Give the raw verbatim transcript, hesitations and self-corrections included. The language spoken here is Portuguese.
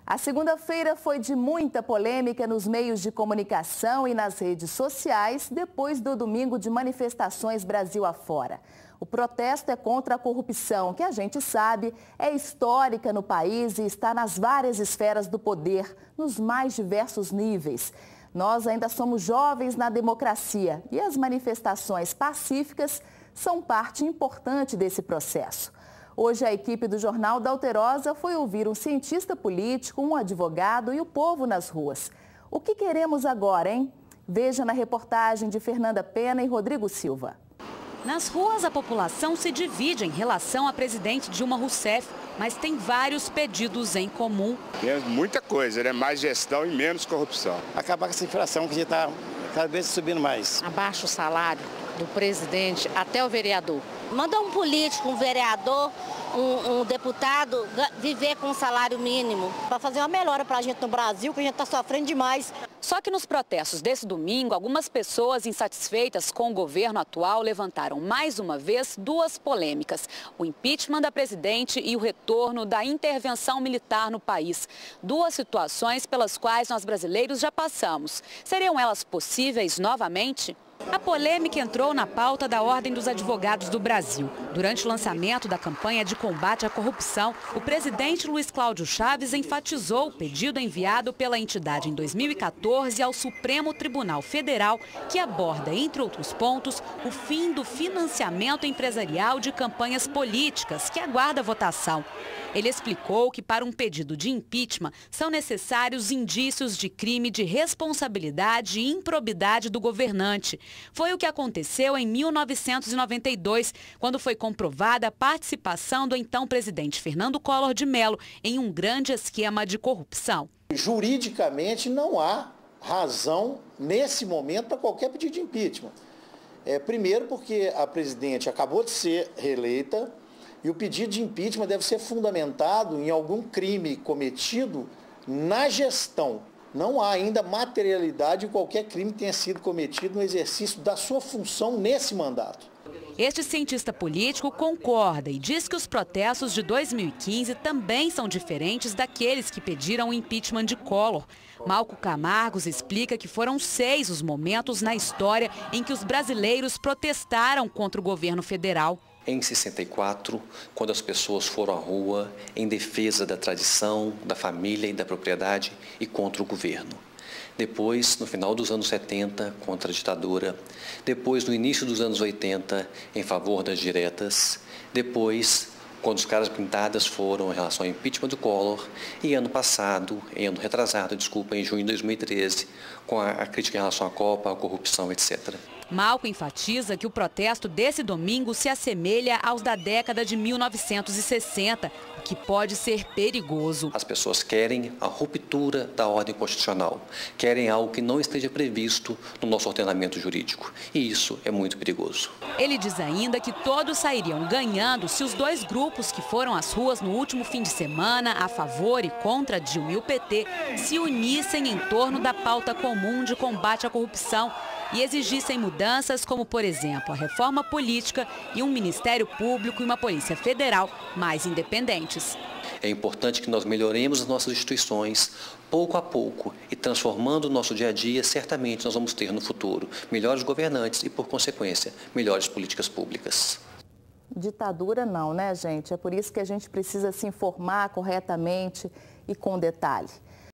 A segunda-feira foi de muita polêmica nos meios de comunicação e nas redes sociais, depois do domingo de manifestações Brasil afora. O protesto é contra a corrupção, que a gente sabe é histórica no país e está nas várias esferas do poder, nos mais diversos níveis. Nós ainda somos jovens na democracia e as manifestações pacíficas são parte importante desse processo. Hoje a equipe do Jornal da Alterosa foi ouvir um cientista político, um advogado e o povo nas ruas. O que queremos agora, hein? Veja na reportagem de Fernanda Pena e Rodrigo Silva. Nas ruas, a população se divide em relação à presidente Dilma Rousseff, mas tem vários pedidos em comum. Tem muita coisa, né? Mais gestão e menos corrupção. Acabar com essa inflação que já está cada vez subindo mais. Abaixa o salário do presidente até o vereador. Manda um político, um vereador, um, um deputado viver com um salário mínimo para fazer uma melhora para a gente no Brasil, que a gente está sofrendo demais. Só que nos protestos desse domingo, algumas pessoas insatisfeitas com o governo atual levantaram mais uma vez duas polêmicas: o impeachment da presidente e o retorno da intervenção militar no país. Duas situações pelas quais nós brasileiros já passamos. Seriam elas possíveis novamente? A polêmica entrou na pauta da Ordem dos Advogados do Brasil. Durante o lançamento da campanha de combate à corrupção, o presidente Luiz Cláudio Chaves enfatizou o pedido enviado pela entidade em dois mil e quatorze ao Supremo Tribunal Federal, que aborda, entre outros pontos, o fim do financiamento empresarial de campanhas políticas, que aguarda votação. Ele explicou que para um pedido de impeachment são necessários indícios de crime de responsabilidade e improbidade do governante. Foi o que aconteceu em mil novecentos e noventa e dois, quando foi comprovada a participação do então presidente Fernando Collor de Mello em um grande esquema de corrupção. Juridicamente não há razão nesse momento para qualquer pedido de impeachment. É, primeiro porque a presidente acabou de ser reeleita e o pedido de impeachment deve ser fundamentado em algum crime cometido na gestão. Não há ainda materialidade de qualquer crime que tenha sido cometido no exercício da sua função nesse mandato. Este cientista político concorda e diz que os protestos de dois mil e quinze também são diferentes daqueles que pediram o impeachment de Collor. Malco Camargos explica que foram seis os momentos na história em que os brasileiros protestaram contra o governo federal. Em sessenta e quatro, quando as pessoas foram à rua em defesa da tradição, da família e da propriedade e contra o governo. Depois, no final dos anos setenta, contra a ditadura. Depois, no início dos anos oitenta, em favor das diretas. Depois, quando os caras pintadas foram em relação ao impeachment do Collor. E ano passado, em ano retrasado, desculpa, em junho de dois mil e treze, com a, a crítica em relação à Copa, à corrupção, etcétera. Malco enfatiza que o protesto desse domingo se assemelha aos da década de mil novecentos e sessenta, o que pode ser perigoso. As pessoas querem a ruptura da ordem constitucional, querem algo que não esteja previsto no nosso ordenamento jurídico, e isso é muito perigoso. Ele diz ainda que todos sairiam ganhando se os dois grupos que foram às ruas no último fim de semana a favor e contra Dilma e o P T se unissem em torno da pauta comum de combate à corrupção e exigissem mudanças como, por exemplo, a reforma política e um Ministério Público e uma Polícia Federal mais independentes. É importante que nós melhoremos as nossas instituições pouco a pouco e transformando o nosso dia a dia, certamente nós vamos ter no futuro melhores governantes e, por consequência, melhores políticas públicas. Ditadura não, né, gente? É por isso que a gente precisa se informar corretamente e com detalhe.